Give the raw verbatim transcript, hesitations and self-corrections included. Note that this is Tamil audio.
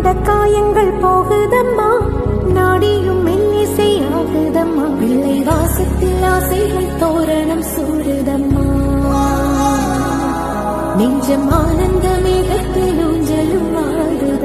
கொண்ட காயங்கள் போகுதம்மா, நாடியும் மெல்லிசை ஆகுதம்மா, பிள்ளை வாசத்தில் ஆசைகள் தோரணம் சூடுதம்மா, நெஞ்சம் ஆனந்த மேகத்தில் ஊஞ்சலும் ஆடுதம்மா.